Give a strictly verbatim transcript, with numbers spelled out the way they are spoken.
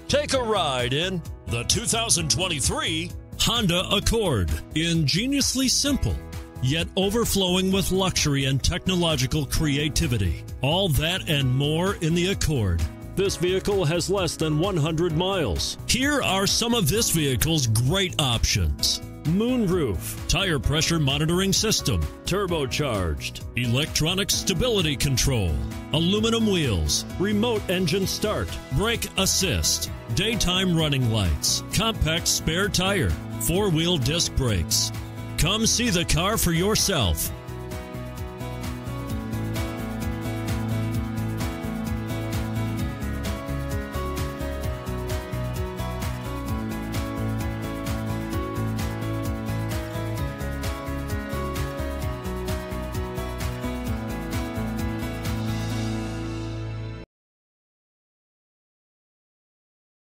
Take a ride in the two thousand twenty-three Honda Accord. Ingeniously simple, yet overflowing with luxury and technological creativity. All that and more in the Accord. This vehicle has less than one hundred miles. Here are some of this vehicle's great options: moonroof, tire pressure monitoring system, turbocharged, electronic stability control, aluminum wheels, remote engine start, brake assist, daytime running lights, compact spare tire, four-wheel disc brakes. Come see the car for yourself.